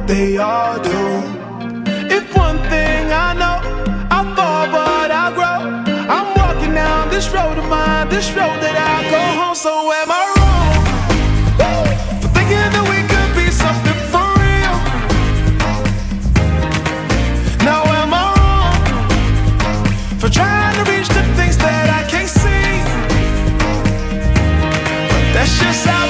they all do. If one thing I know, I fall but I grow. I'm walking down this road of mine, this road that I go home. So am I wrong for thinking that we could be something for real? Now am I wrong for trying to reach the things that I can't see? But that's just how